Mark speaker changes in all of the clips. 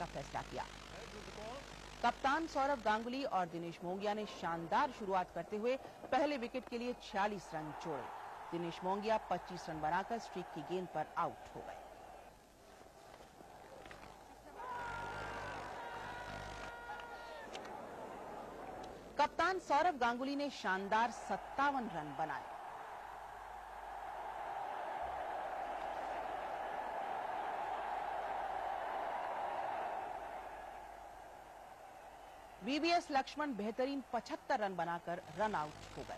Speaker 1: का फैसला किया। कप्तान सौरव गांगुली और दिनेश मोंगिया ने शानदार शुरुआत करते हुए पहले विकेट के लिए 46 रन जोड़े। दिनेश मोंगिया 25 रन बनाकर स्ट्रीक की गेंद पर आउट हो गए। कप्तान सौरव गांगुली ने शानदार 57 रन बनाए। वीवीएस लक्ष्मण बेहतरीन 75 रन बनाकर रन आउट हो गए।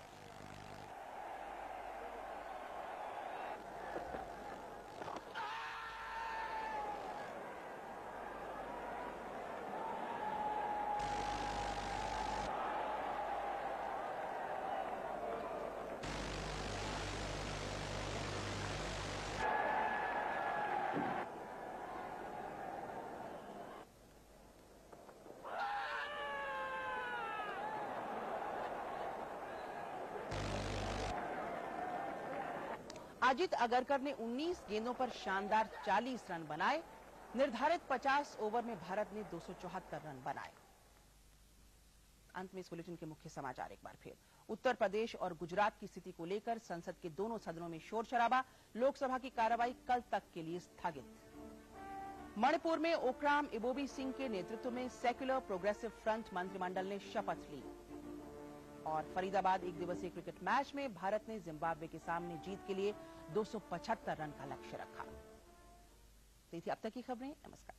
Speaker 1: अजित अगरकर ने 19 गेंदों पर शानदार 40 रन बनाए। निर्धारित 50 ओवर में भारत ने 274 रन बनाए। अंत में इस बुलेटिन के मुख्य समाचार एक बार फिर। उत्तर प्रदेश और गुजरात की स्थिति को लेकर संसद के दोनों सदनों में शोर शराबा। लोकसभा की कार्रवाई कल तक के लिए स्थगित। मणिपुर में ओक्राम इबोबी सिंह के नेतृत्व में सेक्युलर प्रोग्रेसिव फ्रंट मंत्रिमंडल ने शपथ ली। और फरीदाबाद एक दिवसीय क्रिकेट मैच में भारत ने जिम्बाब्वे के सामने जीत के लिए 275 रन का लक्ष्य रखा। तो थी अब तक की खबरें। नमस्कार।